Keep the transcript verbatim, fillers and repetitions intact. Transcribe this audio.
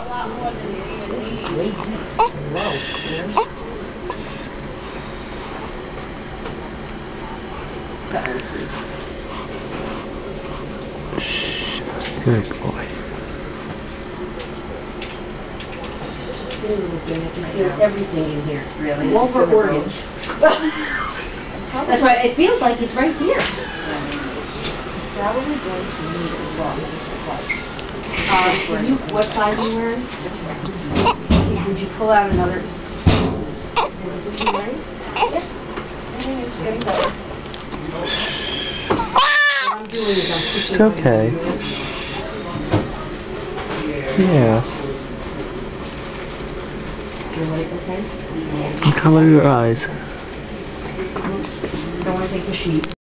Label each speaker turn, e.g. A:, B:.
A: lot more than you even need.
B: Way deep. Wow.
C: Good boy.
B: There's everything in here, really.
A: Over organs.
B: That's why it feels like it's right here.
A: Probably going to need as well.
B: Um, you, what size are you wearing? Would you pull out another? Is you ready?
A: Yeah. I think it's getting better.
B: What I'm doing is I'm pushing.
C: It's okay. Yes.
B: Your leg okay?
C: Cover your eyes.
B: Don't want to take the sheet.